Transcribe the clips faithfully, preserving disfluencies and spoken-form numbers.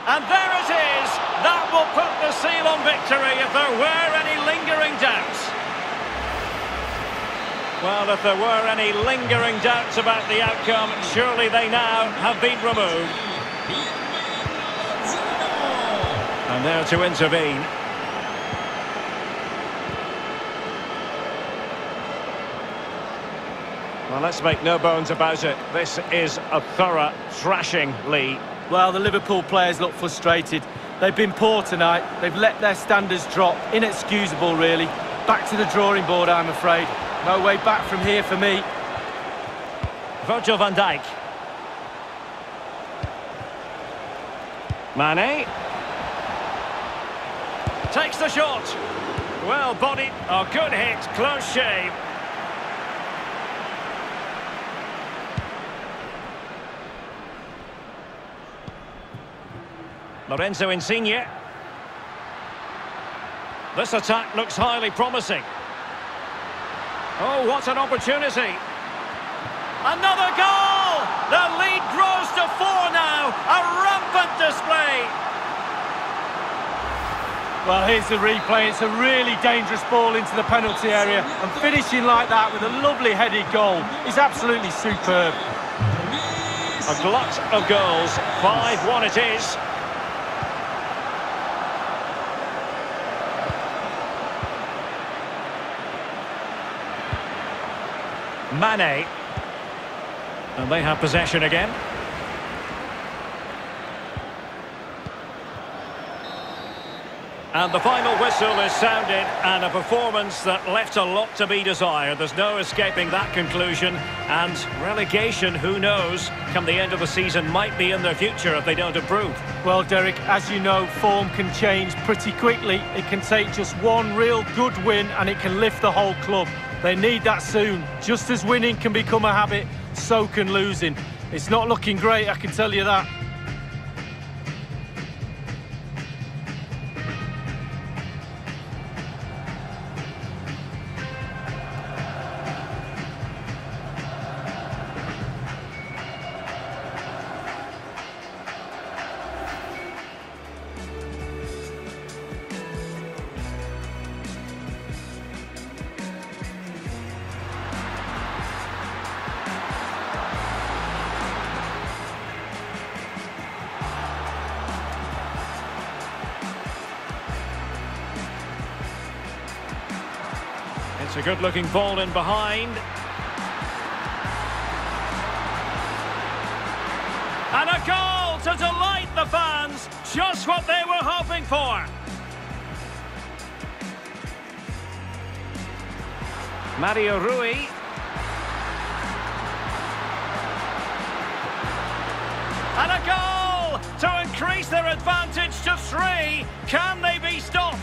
And there it is! That will put the seal on victory if there were any lingering doubts. Well, if there were any lingering doubts about the outcome, surely they now have been removed. And there to intervene. Well, let's make no bones about it. This is a thorough thrashing, Lee. Well, the Liverpool players look frustrated. They've been poor tonight. They've let their standards drop. Inexcusable, really. Back to the drawing board, I'm afraid. No way back from here for me. Virgil van Dijk. Mane. Takes the shot. Well bodied. Oh, good hit. Close shave. Lorenzo Insigne. This attack looks highly promising. Oh, what an opportunity. Another goal! The lead grows to four now. A rampant display. Well, here's the replay. It's a really dangerous ball into the penalty area. And finishing like that with a lovely headed goal is absolutely superb. A glut of goals. five one it is. Mane. And they have possession again. And the final whistle is sounded, and a performance that left a lot to be desired. There's no escaping that conclusion. And relegation, who knows, come the end of the season, might be in their future if they don't improve. Well, Derek, as you know, form can change pretty quickly. It can take just one real good win and it can lift the whole club. They need that soon. Just as winning can become a habit, so can losing. It's not looking great, I can tell you that. It's a good-looking ball in behind. And a goal to delight the fans. Just what they were hoping for. Mario Rui. And a goal to increase their advantage to three. Can they be stopped?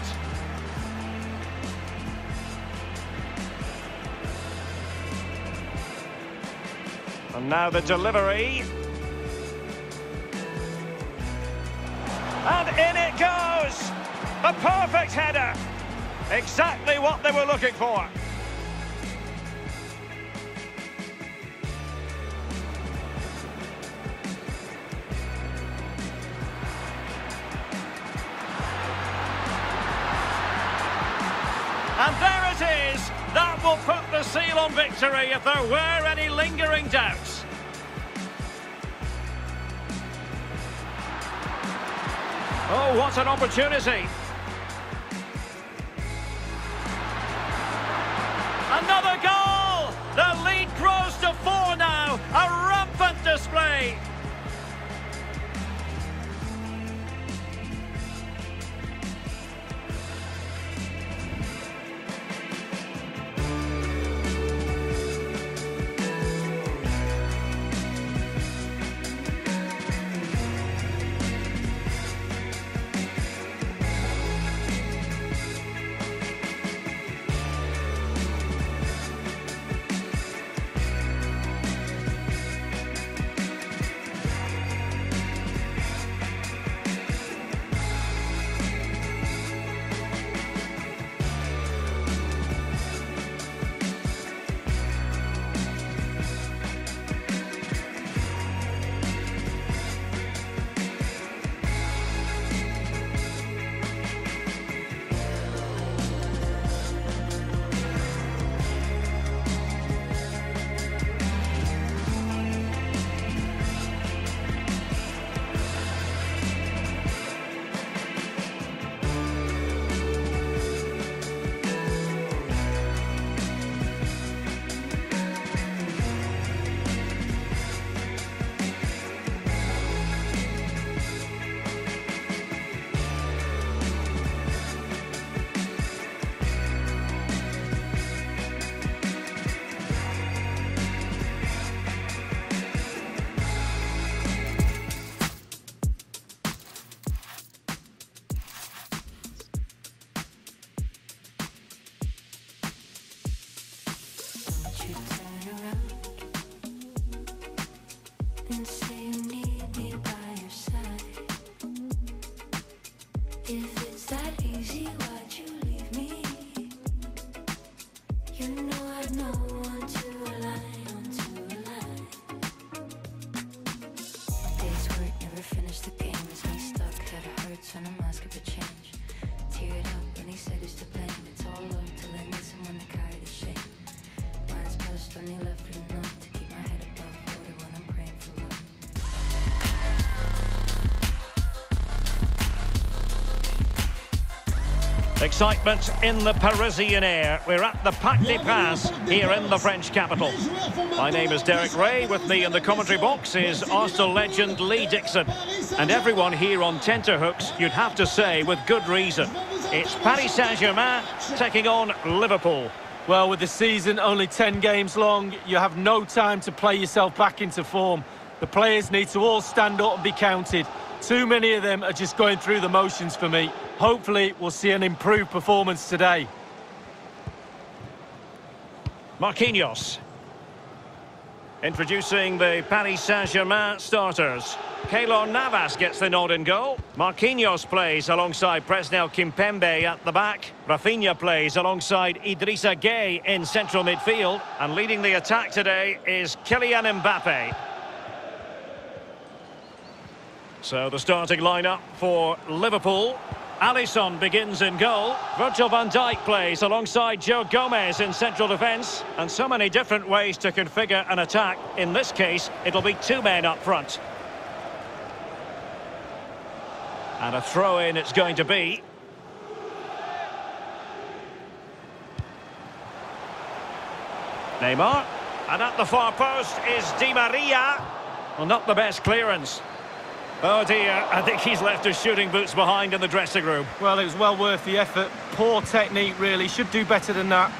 And now the delivery. And in it goes! A perfect header! Exactly what they were looking for. And there it is! That will put the seal on victory if there were any lingering doubts. Oh, what an opportunity. Another goal! The lead grows to four now. A rampant display. then say you need me by your side. If it's that easy, why'd you leave me? You know I'd no one to rely on, to rely. Days work never finished, the game is not stuck. That it hurts when I'm asking for change. Teared up when he said he's to blame. It's all up till I need someone to carry the shame. Mine's pushed when he left me enough to keep my head above water when I'm praying for love. Excitement in the Parisian air. We're at the Parc des Princes here in the French capital. My name is Derek Ray. With me in the commentary box is Arsenal legend Lee Dixon. And everyone here on tenterhooks, you'd have to say, with good reason. It's Paris Saint-Germain taking on Liverpool. Well, with the season only ten games long, you have no time to play yourself back into form. The players need to all stand up and be counted. Too many of them are just going through the motions for me. Hopefully, we'll see an improved performance today. Marquinhos. Introducing the Paris Saint-Germain starters. Keylor Navas gets the nod in goal. Marquinhos plays alongside Presnel Kimpembe at the back. Rafinha plays alongside Idrissa Gueye in central midfield. And leading the attack today is Kylian Mbappe. So the starting lineup for Liverpool. Alisson begins in goal. Virgil van Dijk plays alongside Joe Gomez in central defence. And so many different ways to configure an attack. In this case, it'll be two men up front. And a throw-in it's going to be. Neymar. And at the far post is Di Maria. Well, not the best clearance. Oh dear, I think he's left his shooting boots behind in the dressing room. Well, it was well worth the effort. Poor technique, really. Should do better than that.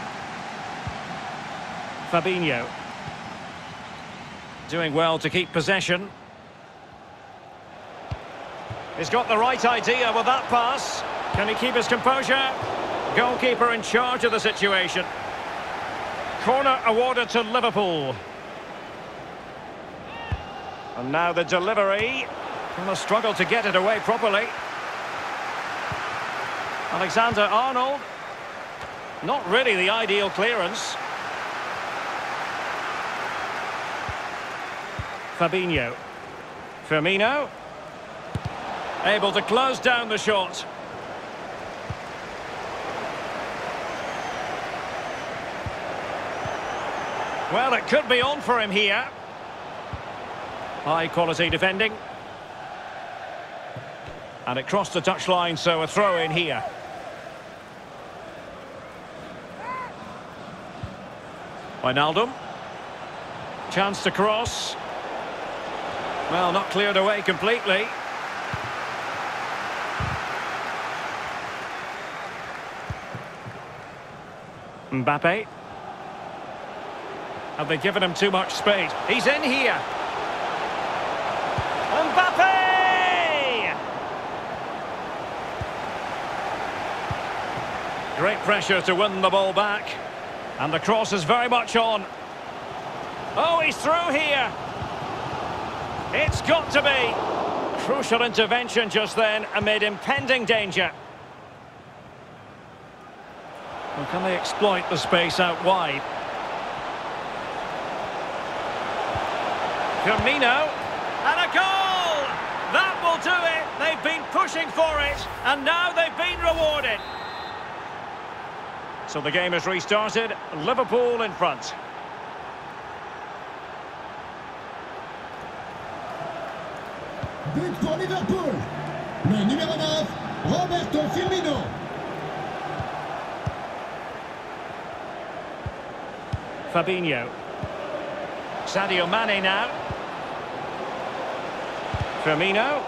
Fabinho. Doing well to keep possession. He's got the right idea with that pass. Can he keep his composure? Goalkeeper in charge of the situation. Corner awarded to Liverpool. And now the delivery. And the struggle to get it away properly. Alexander-Arnold. Not really the ideal clearance. Fabinho. Firmino. Able to close down the shot. Well, it could be on for him here. High quality defending. And it crossed the touchline, so a throw in here. Wijnaldum. Chance to cross. Well, not cleared away completely. Mbappe. Have they given him too much space? He's in here. Mbappe! Great pressure to win the ball back. And the cross is very much on. Oh, he's through here. It's got to be. Crucial intervention just then amid impending danger. Well, can they exploit the space out wide? Firmino. And a goal! That will do it. They've been pushing for it. And now they've been rewarded. So the game has restarted. Liverpool in front. But pour Liverpool. Le numéro neuf, Roberto Firmino. Fabinho. Sadio Mane now. Firmino.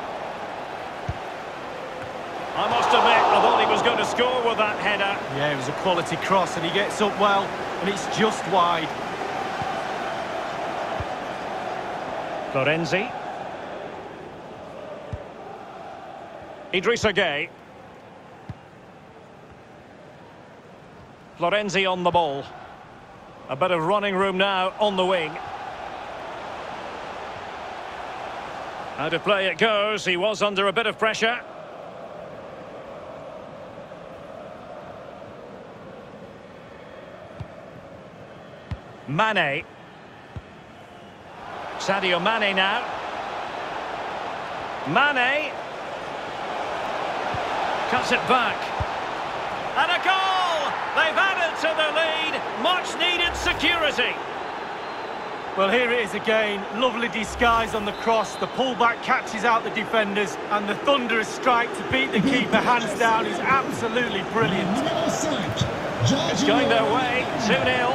I must admit, I thought he was going to score with that header. Yeah, it was a quality cross, and he gets up well, and it's just wide. Florenzi. Idrissa Gueye. Florenzi on the ball. A bit of running room now on the wing. Out of play it goes. He was under a bit of pressure. Mane. Sadio Mane now. Mane. Cuts it back. And a goal! They've added to the lead. Much needed security. Well, here it is again. Lovely disguise on the cross. The pullback catches out the defenders, and the thunderous strike to beat the keeper hands down is absolutely brilliant. It's going their way. two nil.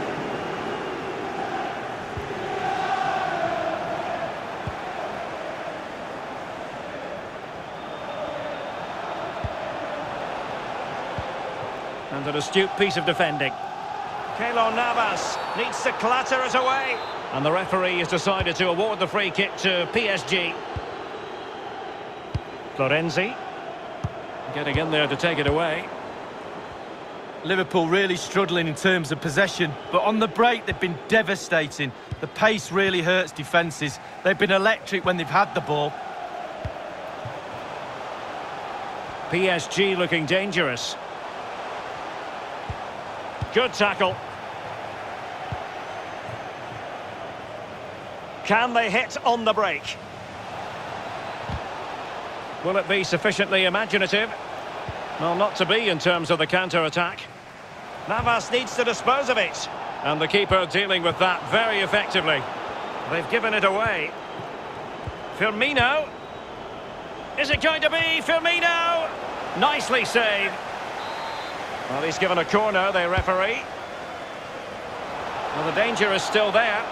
And an astute piece of defending. Keylor Navas needs to clatter it away. And the referee has decided to award the free kick to P S G. Florenzi getting in there to take it away. Liverpool really struggling in terms of possession, but on the break they've been devastating. The pace really hurts defences. They've been electric when they've had the ball. P S G looking dangerous. Good tackle. Can they hit on the break? Will it be sufficiently imaginative? Well, not to be in terms of the counter-attack. Navas needs to dispose of it. And the keeper dealing with that very effectively. They've given it away. Firmino. Is it going to be Firmino? Nicely saved. Well, he's given a corner, the referee. Well, the danger is still there.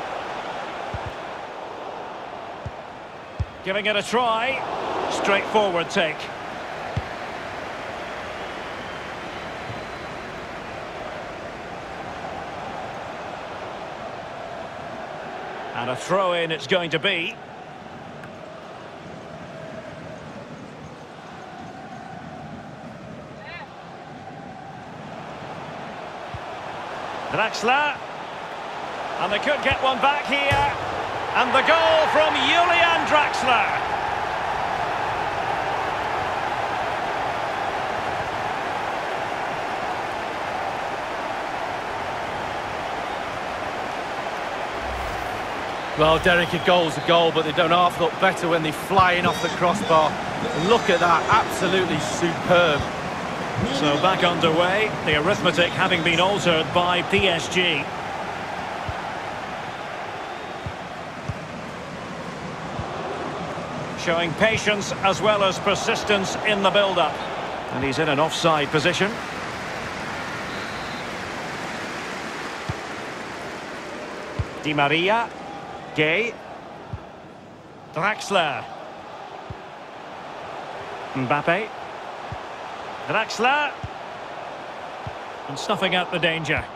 Giving it a try. Straightforward take. And a throw-in it's going to be. Draxler, and they could get one back here, and the goal from Julian Draxler. Well, Derek, a goal's a goal, but they don't half look better when they fly in off the crossbar. And look at that, absolutely superb. So back underway, the arithmetic having been altered by P S G. Showing patience as well as persistence in the build-up. And he's in an offside position. Di Maria. Gay. Draxler. Mbappe. Draxler. And snuffing out the danger.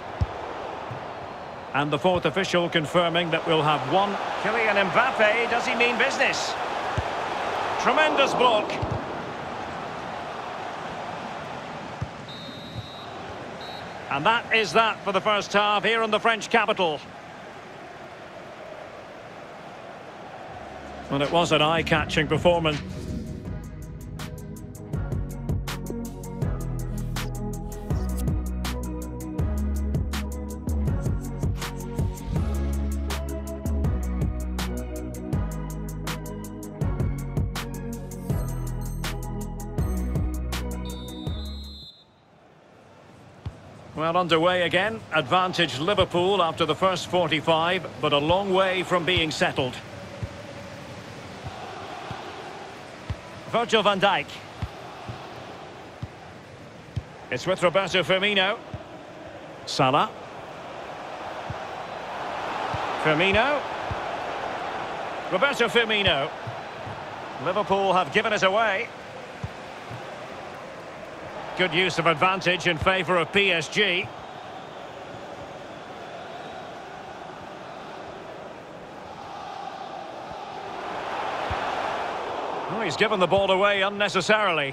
And the fourth official confirming that we'll have one. Kylian Mbappe, does he mean business? Tremendous block. And that is that for the first half here in the French capital. Well, it was an eye-catching performance. Well, underway again. Advantage Liverpool after the first forty-five, but a long way from being settled. Virgil van Dijk. It's with Roberto Firmino. Salah. Firmino. Roberto Firmino. Liverpool have given it away. Good use of advantage in favour of P S G. Oh, he's given the ball away unnecessarily.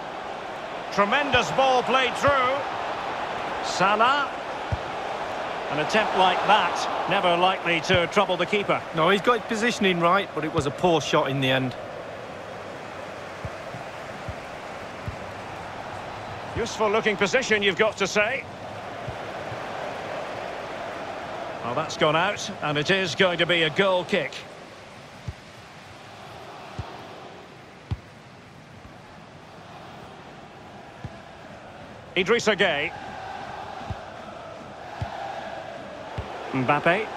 Tremendous ball played through. Salah. An attempt like that, never likely to trouble the keeper. No, he's got his positioning right, but it was a poor shot in the end. Useful looking position, you've got to say. Well, that's gone out, and it is going to be a goal kick. Idrissa Gueye. Mbappe.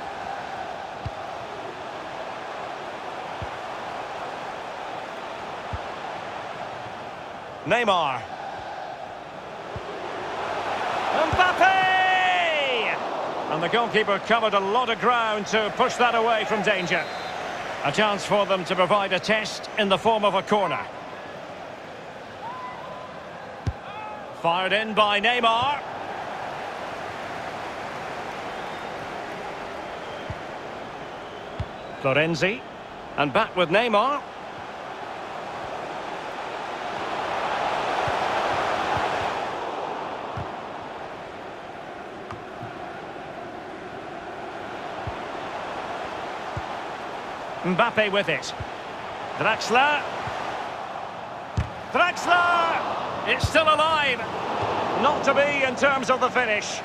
Neymar. Mbappe! And the goalkeeper covered a lot of ground to push that away from danger. A chance for them to provide a test in the form of a corner. Fired in by Neymar. Florenzi. And back with Neymar. Mbappe with it. Draxler. Draxler! It's still alive. Not to be in terms of the finish.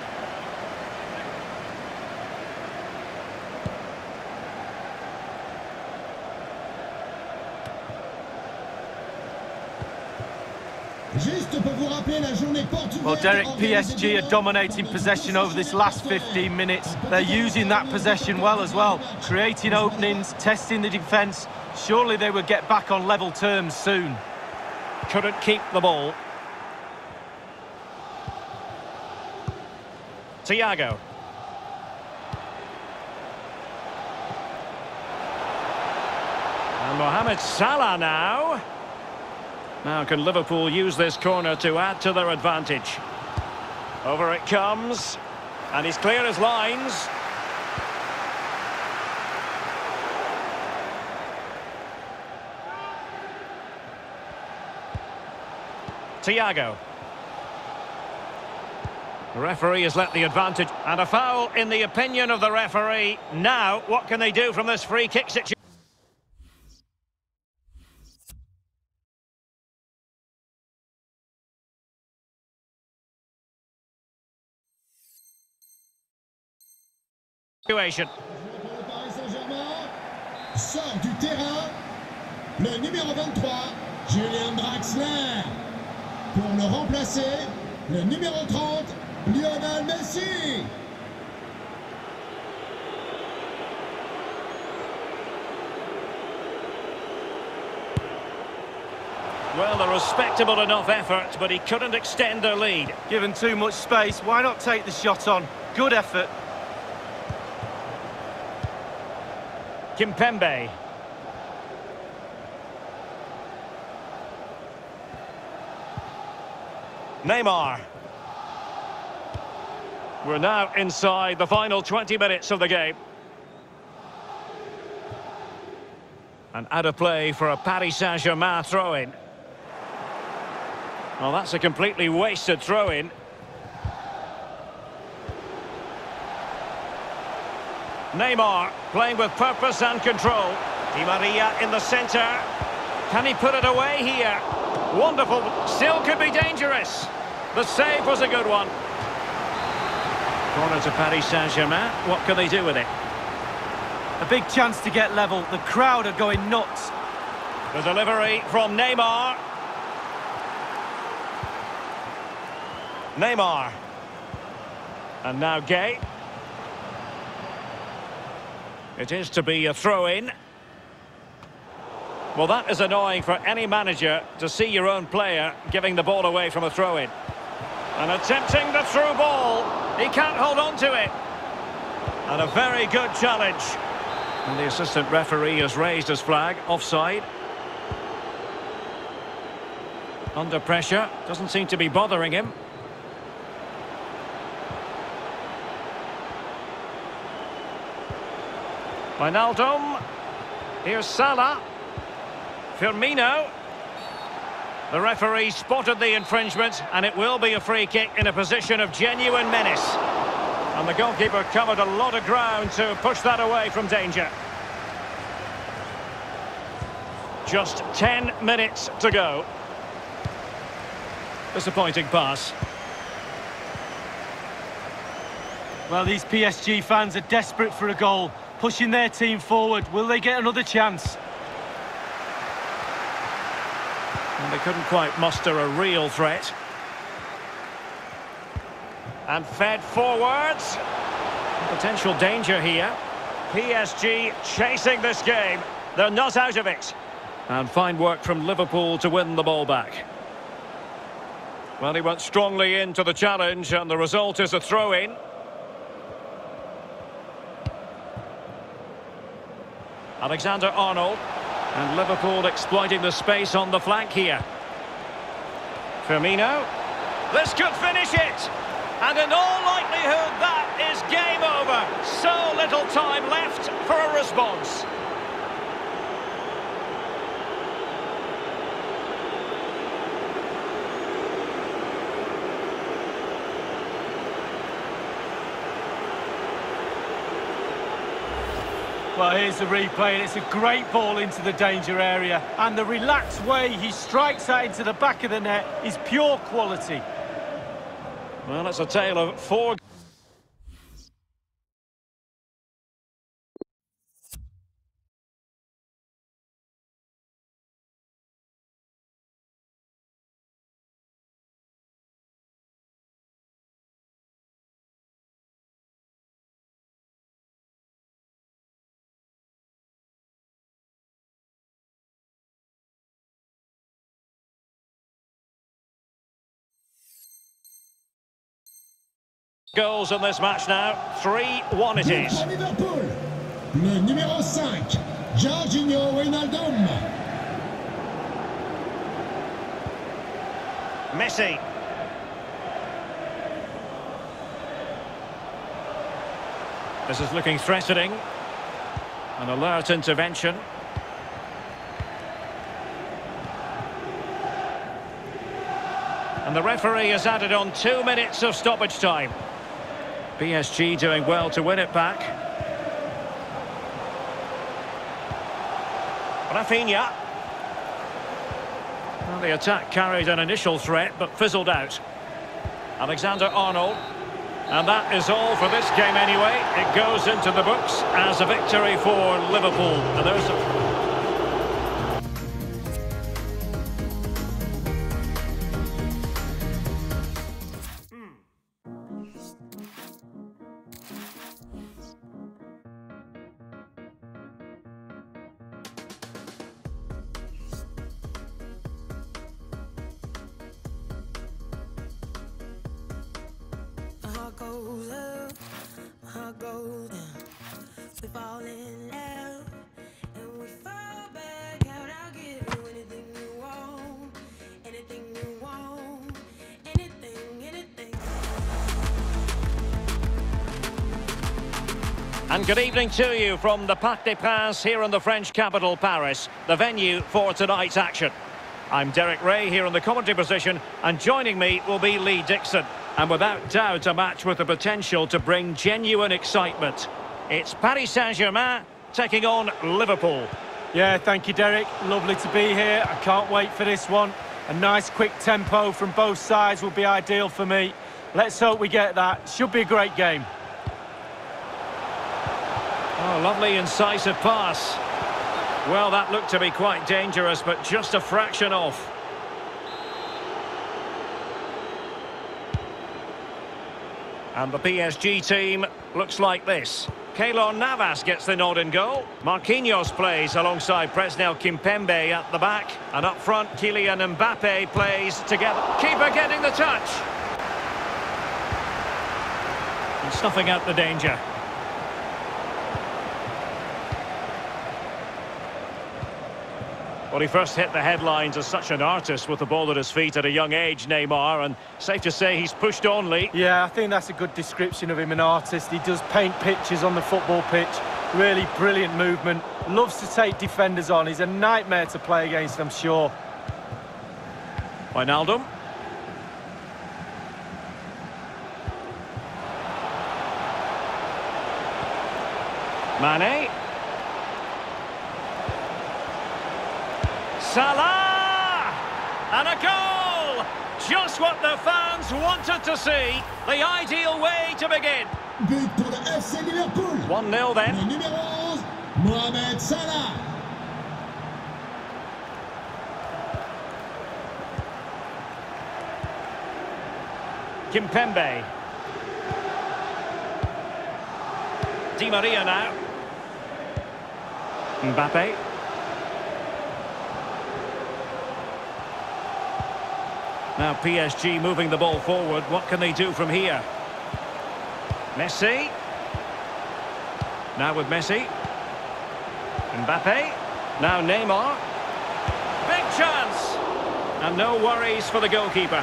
Well, Derek, P S G are dominating possession over this last fifteen minutes. They're using that possession well as well, creating openings, testing the defence. Surely they would get back on level terms soon. Couldn't keep the ball. Thiago. And Mohamed Salah now. Now can Liverpool use this corner to add to their advantage? Over it comes. And he's clear as lines. Thiago. The referee has let the advantage. And a foul in the opinion of the referee. Now, what can they do from this free kick situation? Sort du terrain le numéro vingt-trois, Julian Draxler. Pour le remplacer, le numéro trente, Lionel Messi. Well, a respectable enough effort, but he couldn't extend their lead. Given too much space, why not take the shot on? Good effort. Kimpembe. Neymar. We're now inside the final twenty minutes of the game. And out of play for a Paris Saint-Germain throw-in. Well, that's a completely wasted throw-in. Neymar playing with purpose and control. Di Maria in the centre. Can he put it away here? Wonderful. Still could be dangerous. The save was a good one. Corner to Paris Saint-Germain. What can they do with it? A big chance to get level. The crowd are going nuts. The delivery from Neymar. Neymar. And now Gueye. It is to be a throw-in. Well, that is annoying for any manager to see your own player giving the ball away from a throw-in. And attempting the through ball. He can't hold on to it. And a very good challenge. And the assistant referee has raised his flag. Offside. Under pressure. Doesn't seem to be bothering him. Wijnaldum. Here's Salah. Firmino. The referee spotted the infringement, and it will be a free kick in a position of genuine menace. And the goalkeeper covered a lot of ground to push that away from danger. Just ten minutes to go. Disappointing pass. Well, these P S G fans are desperate for a goal, pushing their team forward. Will they get another chance? And they couldn't quite muster a real threat. And fed forwards. Potential danger here. P S G chasing this game. They're not out of it. And fine work from Liverpool to win the ball back. Well, he went strongly into the challenge, and the result is a throw-in. Alexander-Arnold. And Liverpool exploiting the space on the flank here. Firmino. This could finish it. And in all likelihood, that is game over. So little time left for a response. Well, here's the replay, and it's a great ball into the danger area. And the relaxed way he strikes that into the back of the net is pure quality. Well, it's a tale of four. Goals in this match now. three one it is. Liverpool, le numéro cinq, Jorginho Wijnaldum. Messi. This is looking threatening. An alert intervention. And the referee has added on two minutes of stoppage time. P S G doing well to win it back. Rafinha. Well, the attack carried an initial threat but fizzled out. Alexander-Arnold. And that is all for this game anyway. It goes into the books as a victory for Liverpool. And there's a... Goes up, my heart goes down. We fall in love and we fall back out. I'll give you anything you want, anything you want, anything, anything. And good evening to you from the Parc des Princes here in the French capital, Paris, the venue for tonight's action. I'm Derek Ray here in the commentary position, and joining me will be Lee Dixon. And without doubt, a match with the potential to bring genuine excitement. It's Paris Saint-Germain taking on Liverpool. Yeah, thank you, Derek. Lovely to be here. I can't wait for this one. A nice quick tempo from both sides will be ideal for me. Let's hope we get that. Should be a great game. Oh, lovely incisive pass. Well, that looked to be quite dangerous, but just a fraction off. And the P S G team looks like this. Keylor Navas gets the nod in goal. Marquinhos plays alongside Presnel Kimpembe at the back. And up front, Kylian Mbappe plays together. Keeper getting the touch. And snuffing out the danger. Well, he first hit the headlines as such an artist with the ball at his feet at a young age, Neymar, and safe to say he's pushed on, Lee. Yeah, I think that's a good description of him, an artist. He does paint pictures on the football pitch. Really brilliant movement. Loves to take defenders on. He's a nightmare to play against, I'm sure. Wijnaldum. Mane. Salah! And a goal! Just what the fans wanted to see. The ideal way to begin. But pour le F C Liverpool. one nil then. Le numéro onze, Mohamed Salah. Kimpembe. Di Maria now. Mbappe. Now P S G moving the ball forward. What can they do from here? Messi. Now with Messi. Mbappe. Now Neymar. Big chance. And no worries for the goalkeeper.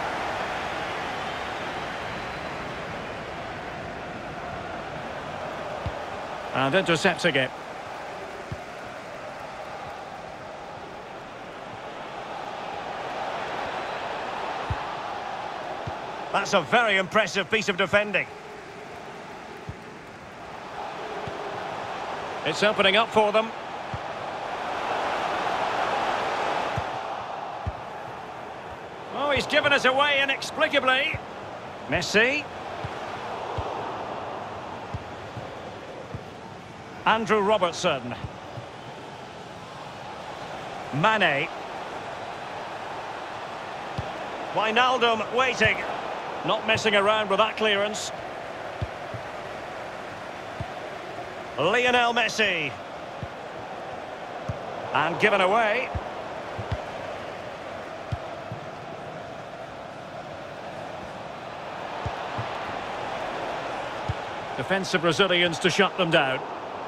And intercepting it. That's a very impressive piece of defending. It's opening up for them. Oh, he's given us away inexplicably. Messi. Andrew Robertson. Mane. Wijnaldum waiting. Not messing around with that clearance. Lionel Messi. And given away. Defensive Brazilians to shut them down.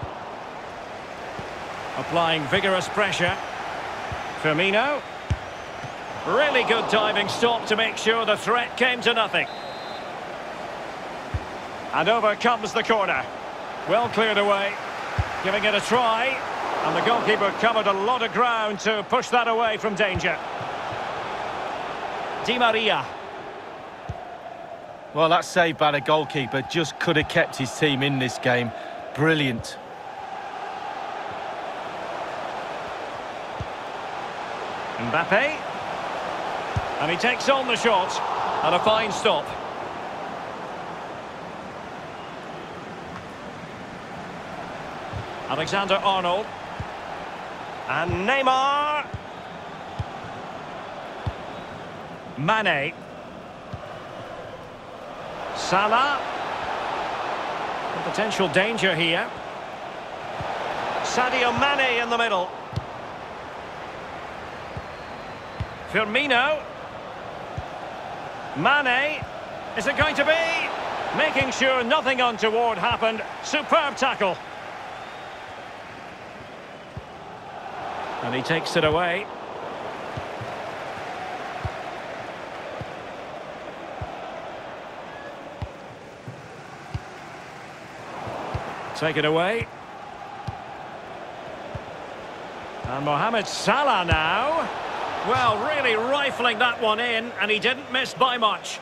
Applying vigorous pressure. Firmino. Really good diving stop to make sure the threat came to nothing. And over comes the corner. Well cleared away. Giving it a try. And the goalkeeper covered a lot of ground to push that away from danger. Di Maria. Well, that save by the goalkeeper just could have kept his team in this game. Brilliant. Mbappe. And he takes on the shot. And a fine stop. Alexander-Arnold. And Neymar. Mane. Salah. Potential danger here. Sadio Mane in the middle. Firmino. Mane. Is it going to be? Making sure nothing untoward happened. Superb tackle. And he takes it away. Take it away. And Mohamed Salah now. Well, really rifling that one in, and he didn't miss by much.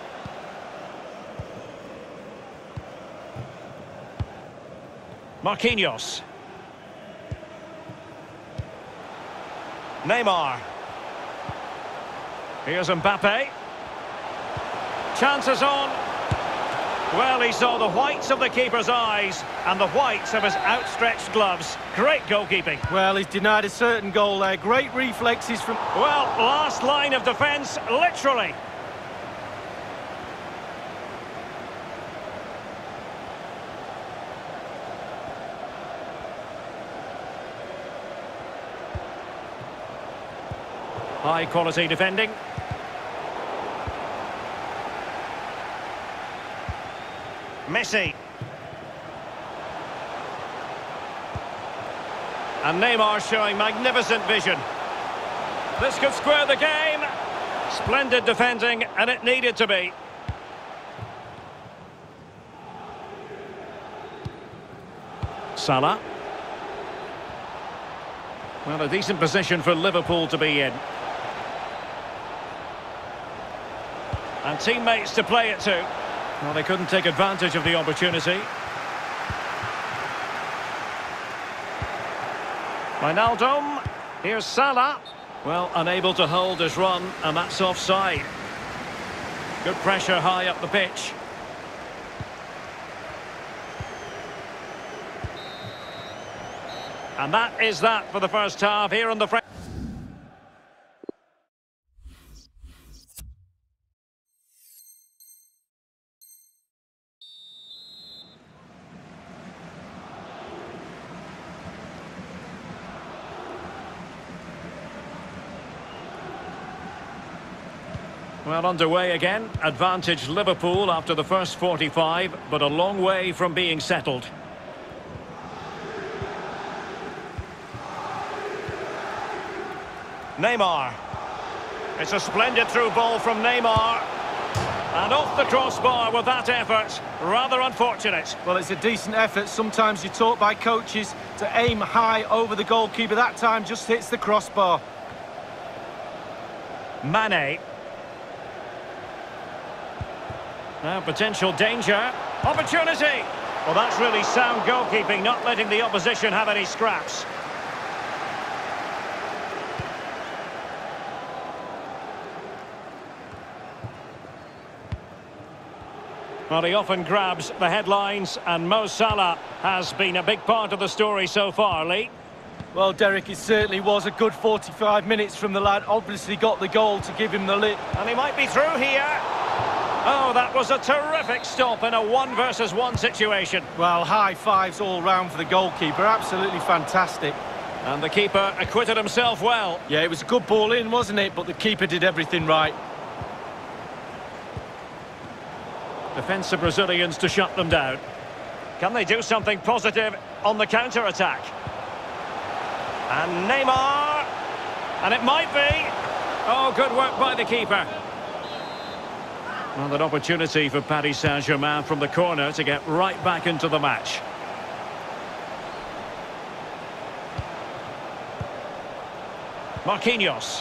Marquinhos. Neymar. Here's Mbappe. Chances on. Well, he saw the whites of the keeper's eyes and the whites of his outstretched gloves. Great goalkeeping. Well, he's denied a certain goal there. Great reflexes from... Well, last line of defence, literally. High quality defending. Messi. And Neymar showing magnificent vision. This could square the game. Splendid defending, and it needed to be. Salah. Well, a decent position for Liverpool to be in. And teammates to play it to. Well, they couldn't take advantage of the opportunity. Wijnaldum. Here's Salah. Well, unable to hold his run, and that's offside. Good pressure high up the pitch. And that is that for the first half here on the front. Well, underway again. Advantage Liverpool after the first forty-five, but a long way from being settled. Neymar. It's a splendid through ball from Neymar. And off the crossbar with that effort. Rather unfortunate. Well, it's a decent effort. Sometimes you're taught by coaches to aim high over the goalkeeper. That time just hits the crossbar. Mane. Now potential danger. Opportunity. Well, that's really sound goalkeeping, not letting the opposition have any scraps. Well, he often grabs the headlines, and Mo Salah has been a big part of the story so far, Lee. Well, Derek, it certainly was a good forty-five minutes from the lad. Obviously got the goal to give him the lift. And he might be through here. Oh, that was a terrific stop in a one versus one situation. Well, high fives all round for the goalkeeper. Absolutely fantastic. And the keeper acquitted himself well. Yeah, it was a good ball in, wasn't it? But the keeper did everything right. Defensive Brazilians to shut them down. Can they do something positive on the counter-attack? And Neymar. And it might be. Oh, good work by the keeper. Well, an opportunity for Paris Saint-Germain from the corner to get right back into the match. Marquinhos.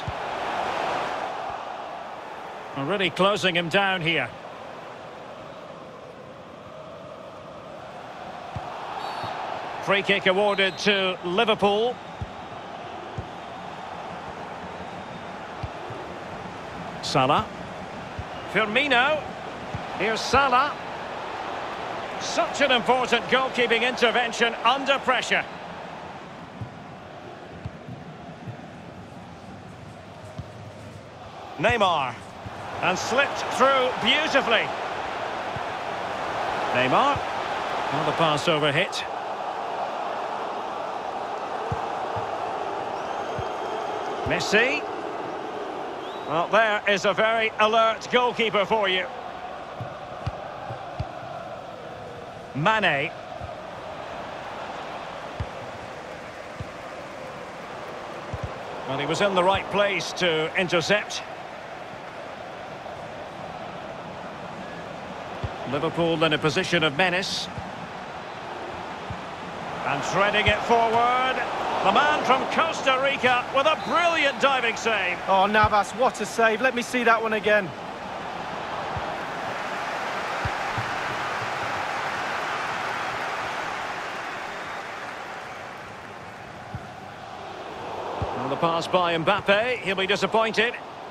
Already closing him down here. Free kick awarded to Liverpool. Salah. Firmino. Here's Salah. Such an important goalkeeping intervention under pressure. Neymar. And slipped through beautifully. Neymar. Well, the pass over hit. Messi. Well, there is a very alert goalkeeper for you. Mane. Well, he was in the right place to intercept. Liverpool in a position of menace. And threading it forward. The man from Costa Rica with a brilliant diving save. Oh, Navas, what a save. Let me see that one again. Well, the pass by Mbappe. He'll be disappointed.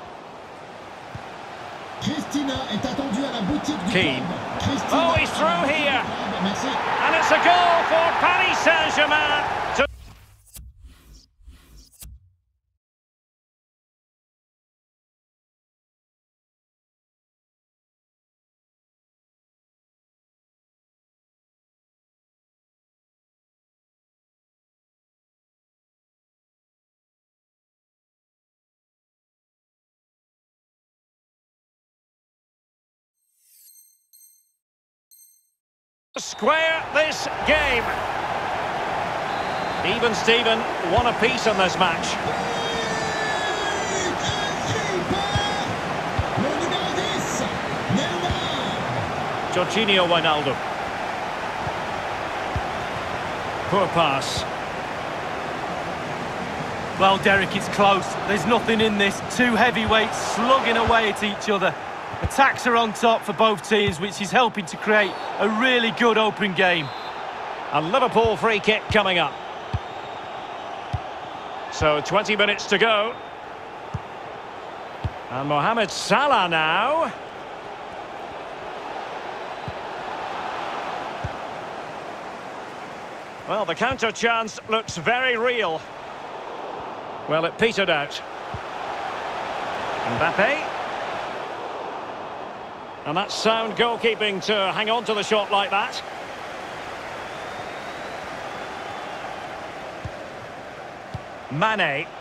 Christina est attendue à la boutique du Keane. club. Christina Oh, he's through here. Merci. And it's a goal for Paris Saint-Germain. To square this game. Even Steven, one apiece in this match. Le numéro dix, Neymar. Jorginho Wijnaldum. Poor pass. Well, Derek, it's close. There's nothing in this. Two heavyweights slugging away at each other. Attacks are on top for both teams, which is helping to create a really good open game. A Liverpool free kick coming up. So twenty minutes to go. And Mohamed Salah now. Well, the counter chance looks very real. Well, it petered out. Mbappe. And that's sound goalkeeping to hang on to the shot like that. Mane.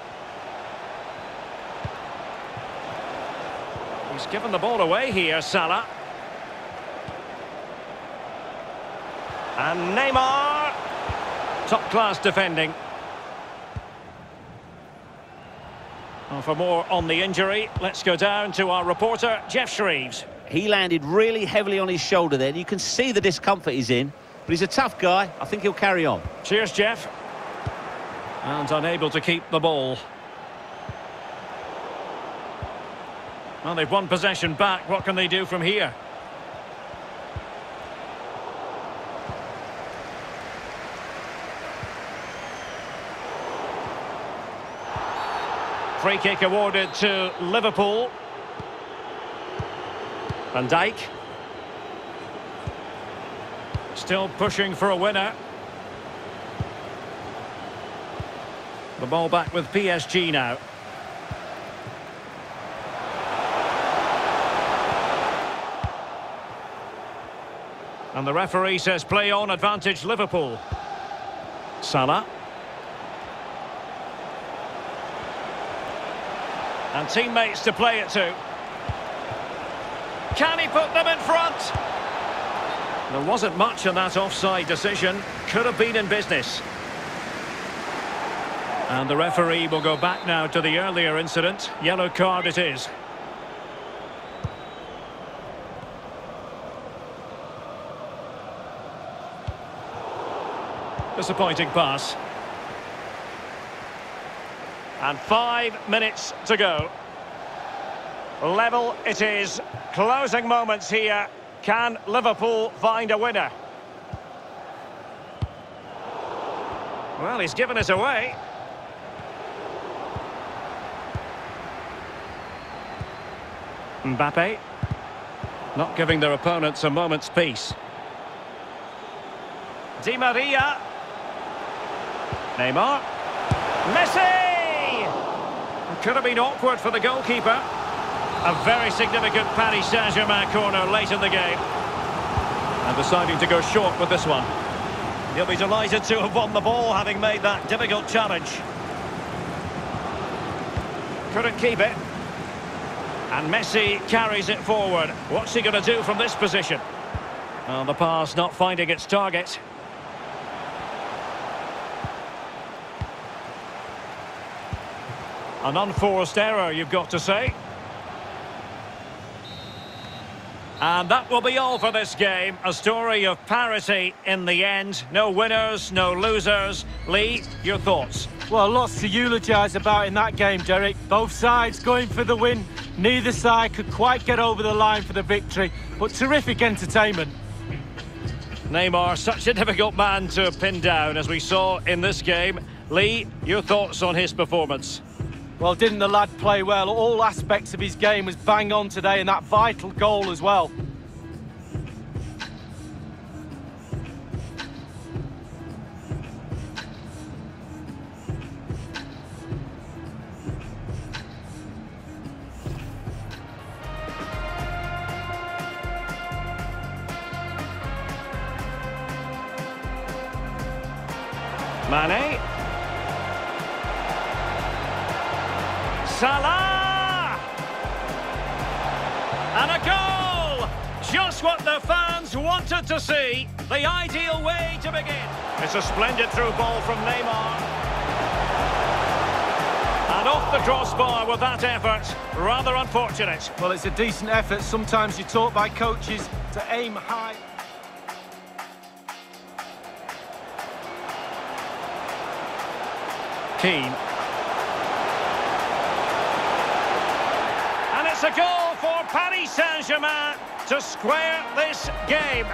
He's given the ball away here, Salah. And Neymar. Top-class defending. Well, for more on the injury, let's go down to our reporter, Jeff Shreves. He landed really heavily on his shoulder there. You can see the discomfort he's in, but he's a tough guy. I think he'll carry on. Cheers, Jeff. And unable to keep the ball. Well, they've won possession back. What can they do from here? Free kick awarded to Liverpool. Van Dijk. Still pushing for a winner. The ball back with P S G now. And the referee says play on, advantage Liverpool. Salah. And teammates to play it to. Can he put them in front? There wasn't much in that offside decision. Could have been in business. And the referee will go back now to the earlier incident. Yellow card it is. Disappointing pass. And five minutes to go. Level it is. Closing moments here. Can Liverpool find a winner? Well, he's given it away. Mbappe. Not giving their opponents a moment's peace. Di Maria. Neymar. Messi! Could have been awkward for the goalkeeper. A very significant Paris Saint-Germain corner late in the game. And deciding to go short with this one. He'll be delighted to have won the ball, having made that difficult challenge. Couldn't keep it. And Messi carries it forward. What's he going to do from this position? Well, the pass not finding its target. An unforced error, you've got to say. And that will be all for this game. A story of parity in the end. No winners, no losers. Lee, your thoughts? Well, lots to eulogise about in that game, Derek. Both sides going for the win. Neither side could quite get over the line for the victory, but terrific entertainment. Neymar, such a difficult man to pin down, as we saw in this game. Lee, your thoughts on his performance? Well, didn't the lad play well? All aspects of his game was bang on today, and that vital goal as well. Mane. Salah! And a goal! Just what the fans wanted to see. The ideal way to begin. It's a splendid through ball from Neymar. And off the crossbar with that effort. Rather unfortunate. Well, it's a decent effort. Sometimes you're taught by coaches to aim high. Keane. And it's a goal for Paris Saint-Germain to square this game.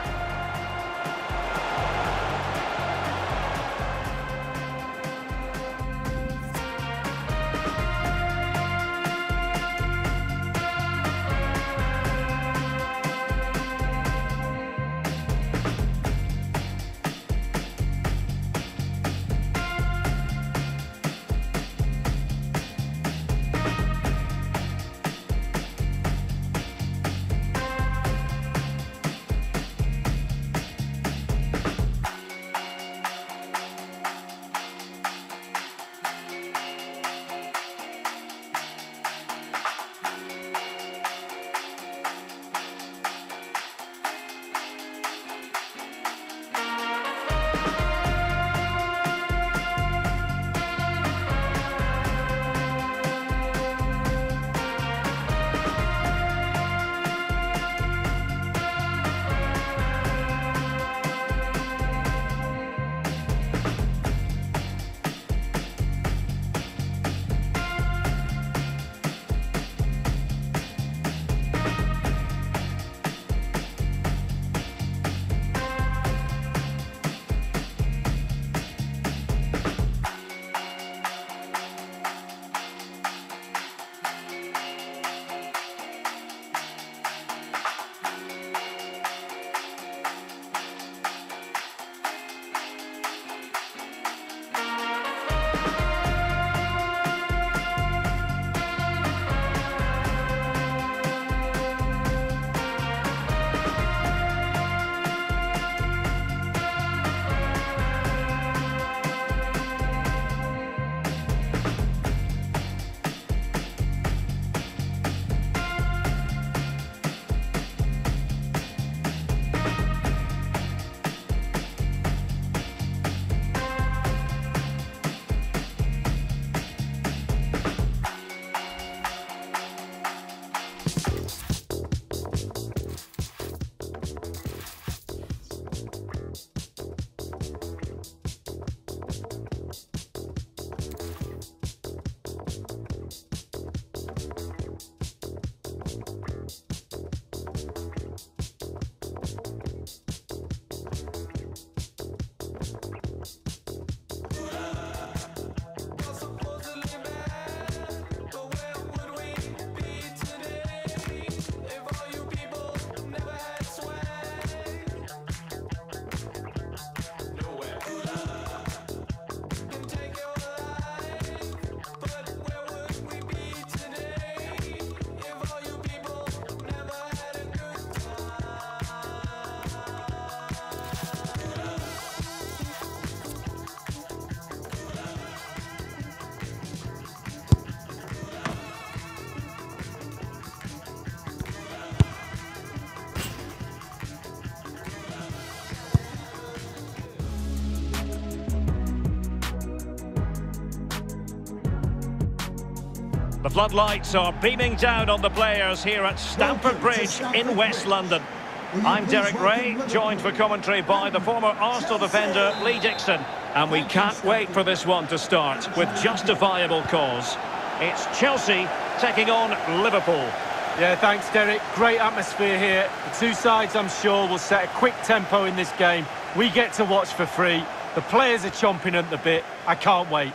floodlights are beaming down on the players here at Stamford Bridge in West London. I'm Derek Ray, joined for commentary by the former Arsenal defender Lee Dixon. And we can't wait for this one to start with justifiable cause. It's Chelsea taking on Liverpool. Yeah, thanks, Derek. Great atmosphere here. The two sides, I'm sure, will set a quick tempo in this game. We get to watch for free. The players are chomping at the bit. I can't wait.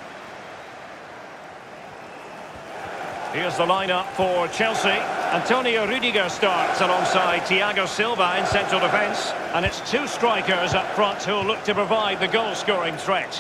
Here's the lineup for Chelsea. Antonio Rudiger starts alongside Thiago Silva in central defence. And it's two strikers up front who will look to provide the goal-scoring threat.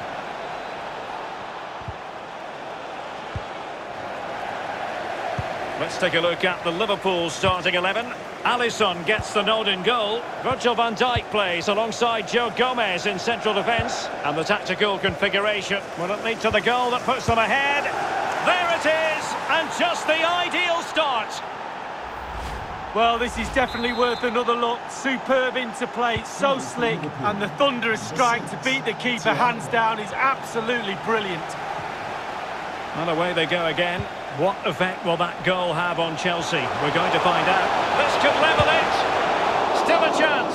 Let's take a look at the Liverpool starting eleven. Alisson gets the nod in goal. Virgil van Dijk plays alongside Joe Gomez in central defence. And the tactical configuration will it lead to the goal that puts them ahead? There it is, and just the ideal start. Well, this is definitely worth another look. Superb interplay, so slick, and the thunderous strike to beat the keeper hands down is absolutely brilliant. And away they go again. What effect will that goal have on Chelsea? We're going to find out. This could level it. Still a chance.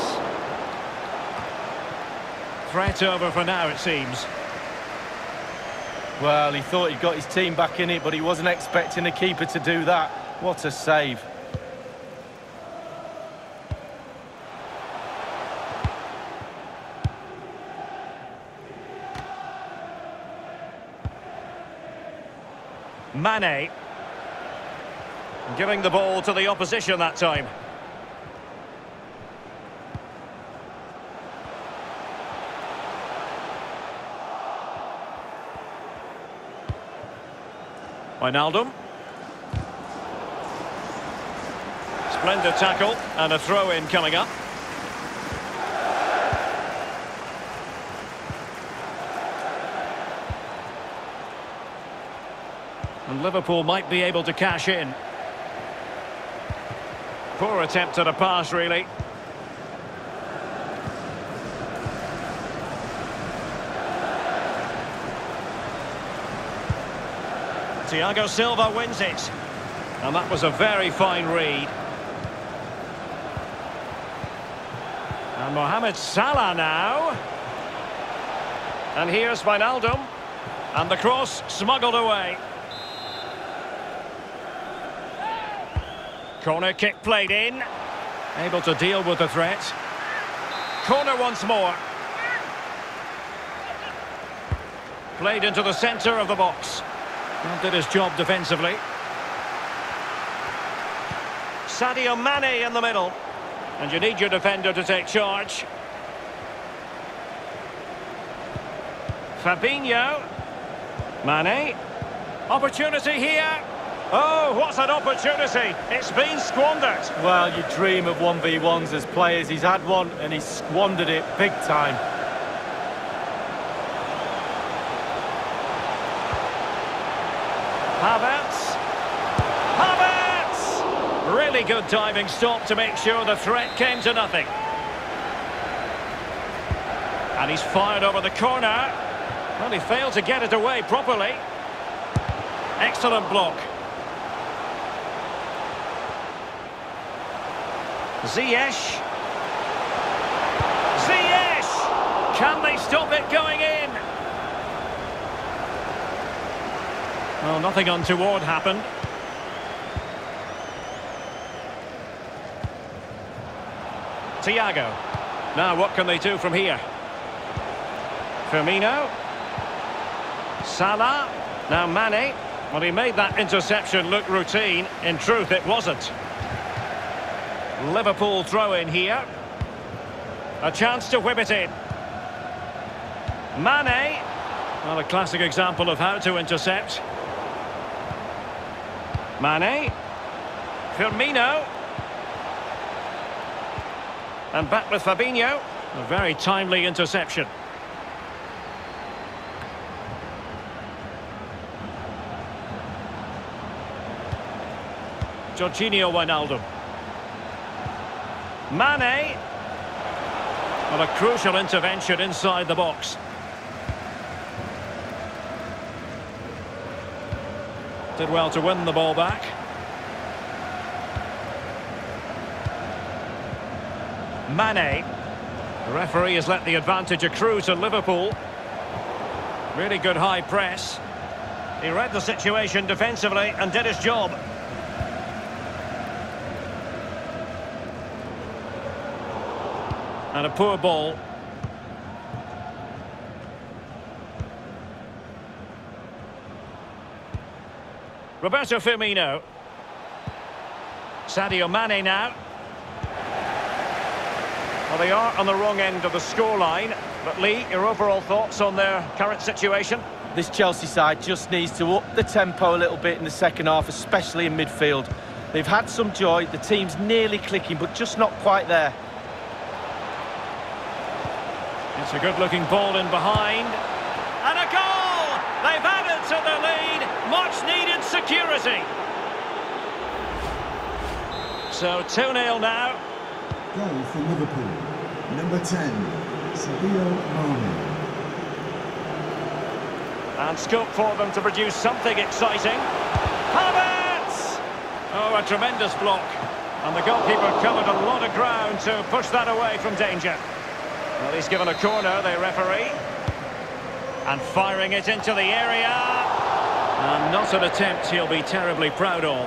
Threat over for now, it seems. Well, he thought he got his team back in it, but he wasn't expecting the keeper to do that. What a save. Mane. Giving the ball to the opposition that time. Wijnaldum. Splendid tackle and a throw-in coming up. And Liverpool might be able to cash in. Poor attempt at a pass, really. Thiago Silva wins it. And that was a very fine read. And Mohamed Salah now. And here's Wijnaldum. And the cross smuggled away. Corner kick played in. Able to deal with the threat. Corner once more. Played into the centre of the box. Well, did his job defensively. Sadio Mane in the middle. And you need your defender to take charge. Fabinho. Mane. Opportunity here. Oh, what's an opportunity? It's been squandered. Well, you dream of one v ones as players. He's had one and he's squandered it big time. Havertz. Havertz! Really good diving stop to make sure the threat came to nothing. And he's fired over the corner. Well, he failed to get it away properly. Excellent block. Ziyech. Ziyech! Can they stop it going in? Well, nothing untoward happened. Thiago. Now, what can they do from here? Firmino. Salah. Now, Mane. Well, he made that interception look routine. In truth, it wasn't. Liverpool throw in here. A chance to whip it in. Mane. Well, a classic example of how to intercept. Mane. Firmino. And back with Fabinho. A very timely interception. Jorginho Wijnaldum. Mane. Well, a crucial intervention inside the box. Did well to win the ball back. Mane. The referee has let the advantage accrue to Liverpool. Really good high press. He read the situation defensively and did his job. And a poor ball. Roberto Firmino. Sadio Mane now. Well, they are on the wrong end of the scoreline. But Lee, your overall thoughts on their current situation? This Chelsea side just needs to up the tempo a little bit in the second half, especially in midfield. They've had some joy, the team's nearly clicking, but just not quite there. It's a good-looking ball in behind. And a goal! They've added to the lead. Much-needed security. So two nil now. Goal for Liverpool. Number ten, Sadio Mane. And scope for them to produce something exciting. Havertz! Oh, a tremendous block. And the goalkeeper covered a lot of ground to push that away from danger. Well, he's given a corner, the referee. And firing it into the area. And not an attempt he'll be terribly proud of.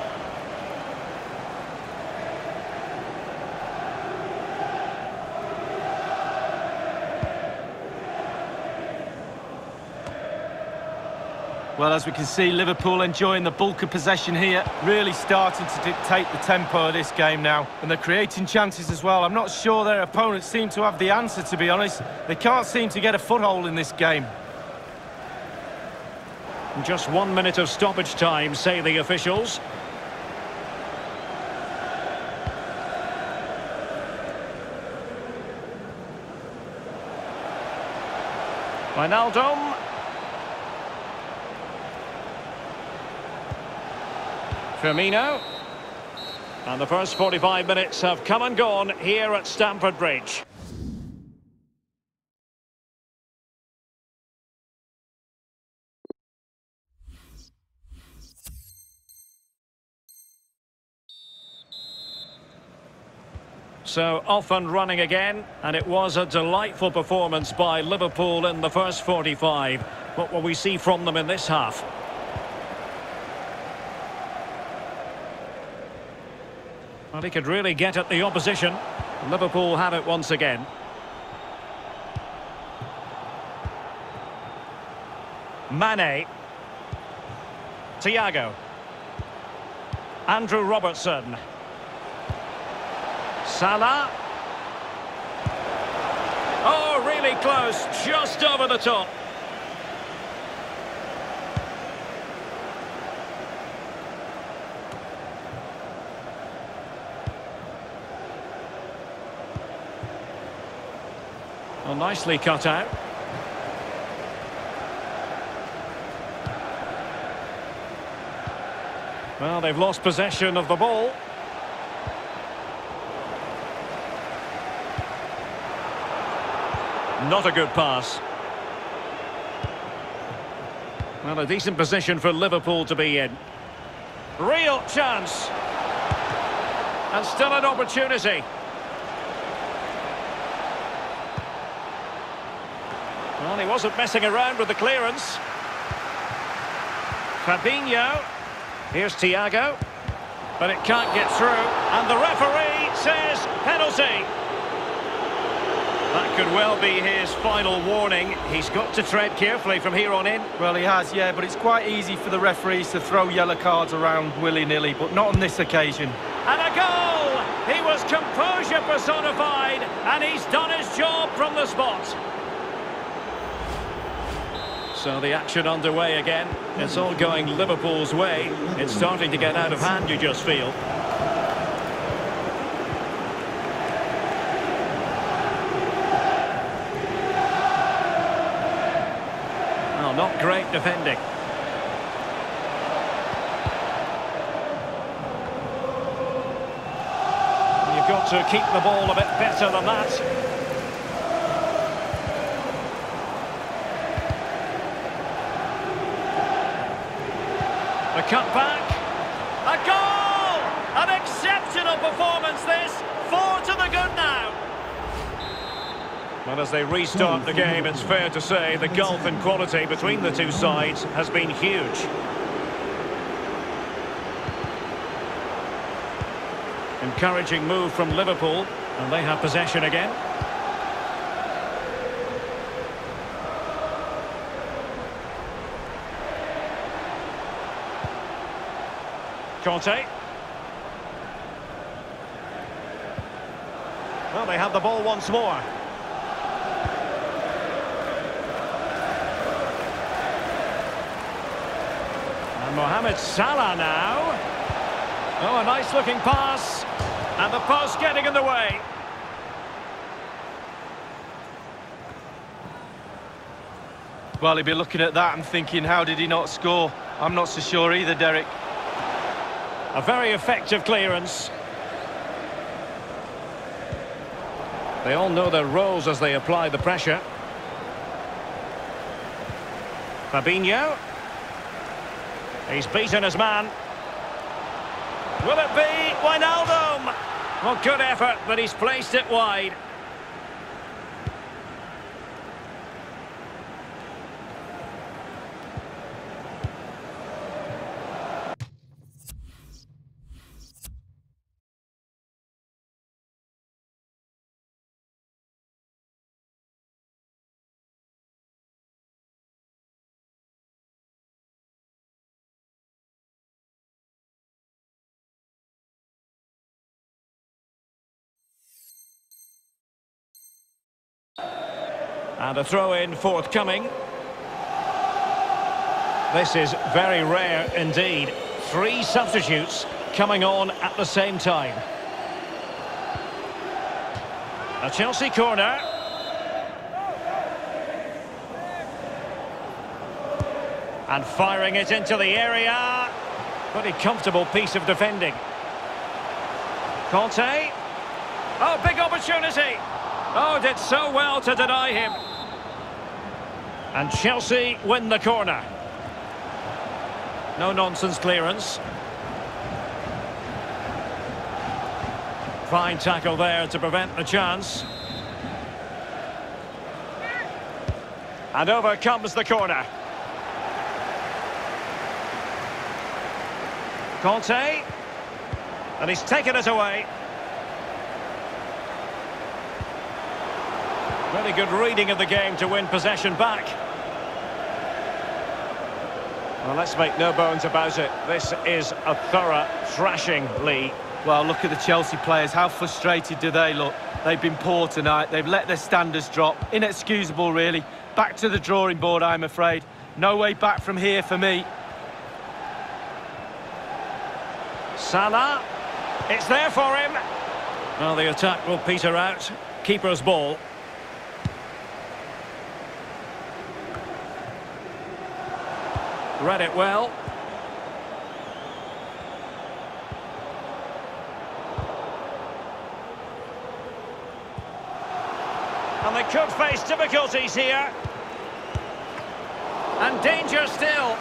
Well, as we can see, Liverpool enjoying the bulk of possession here, really starting to dictate the tempo of this game now. And they're creating chances as well. I'm not sure their opponents seem to have the answer, to be honest. They can't seem to get a foothold in this game. Just one minute of stoppage time, say the officials. Wijnaldum. Firmino. And the first forty-five minutes have come and gone here at Stamford Bridge. So off and running again, and it was a delightful performance by Liverpool in the first forty-five. What will we see from them in this half? Well, he could really get at the opposition. Liverpool have it once again. Mane. Thiago. Andrew Robertson. Salah. Oh, really close, just over the top. Well, nicely cut out. Well, they've lost possession of the ball. Not a good pass. Well, a decent position for Liverpool to be in. Real chance. And still an opportunity. Well, he wasn't messing around with the clearance. Fabinho. Here's Thiago. But it can't get through. And the referee says penalty. That could well be his final warning. He's got to tread carefully from here on in. Well, he has, yeah, but it's quite easy for the referees to throw yellow cards around willy-nilly, but not on this occasion. And a goal! He was composure personified, and he's done his job from the spot. So the action underway again. It's all going Liverpool's way. It's starting to get out of hand, you just feel. Well, not great defending. You've got to keep the ball a bit better than that. cut back. A goal! An exceptional performance this. Four to the good now. Well, as they restart the game, it's fair to say the gulf in quality between the two sides has been huge. Encouraging move from Liverpool, and they have possession again. Conte. Well, they have the ball once more. And Mohamed Salah now. Oh, a nice looking pass. And the post getting in the way. Well, he'd be looking at that and thinking, how did he not score? I'm not so sure either, Derek. A very effective clearance. They all know their roles as they apply the pressure. Fabinho. He's beaten his man. Will it be Wijnaldum? Well, good effort, but he's placed it wide. And a throw-in forthcoming. This is very rare indeed. Three substitutes coming on at the same time. A Chelsea corner. And firing it into the area. Pretty comfortable piece of defending. Conte. Oh, big opportunity. Oh, did so well to deny him. And Chelsea win the corner. No nonsense clearance. Fine tackle there to prevent the chance. And over comes the corner. Conte. And he's taken it away. Very good reading of the game to win possession back. Well, let's make no bones about it. This is a thorough thrashing, Lee. Well, look at the Chelsea players. How frustrated do they look? They've been poor tonight. They've let their standards drop. Inexcusable, really. Back to the drawing board, I'm afraid. No way back from here for me. Salah. It's there for him. Well, the attack will peter out. Keeper's ball. Read it well. And they could face difficulties here. And danger still.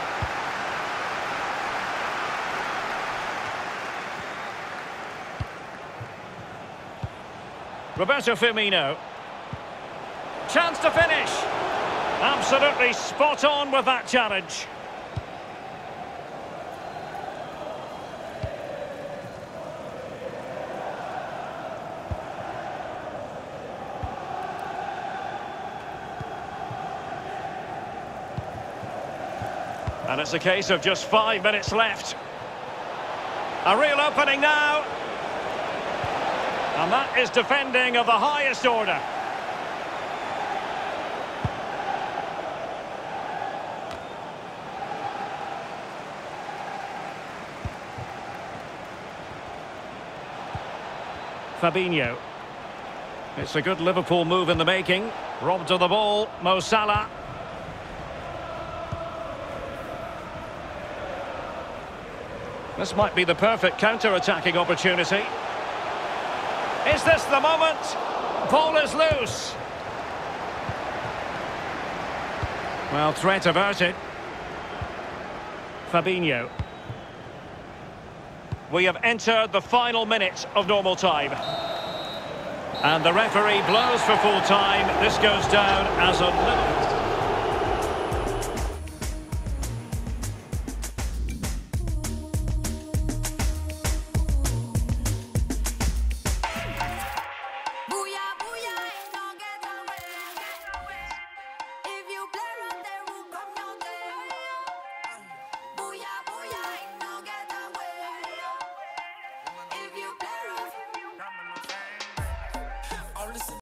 Roberto Firmino. Chance to finish. Absolutely spot on with that challenge. And it's a case of just five minutes left. A real opening now. And that is defending of the highest order. Fabinho. It's a good Liverpool move in the making. Robbed of the ball, Mo Salah. This might be the perfect counter-attacking opportunity. Is this the moment? Ball is loose. Well, threat averted. Fabinho. We have entered the final minute of normal time. And the referee blows for full time. This goes down as a little...